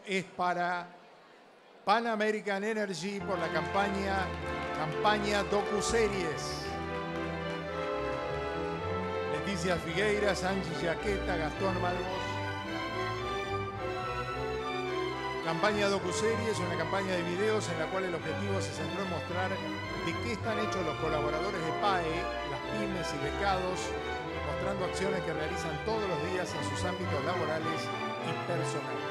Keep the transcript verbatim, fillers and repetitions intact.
es para Pan American Energy por la campaña, campaña docuseries. Leticia Figueiras, Angie Jaqueta, Gastón Malvos. Campaña docuseries, una campaña de videos en la cual el objetivo se centró en mostrar de qué están hechos los colaboradores de P A E, las pymes y becados, mostrando acciones que realizan todos los días en sus ámbitos laborales y personales.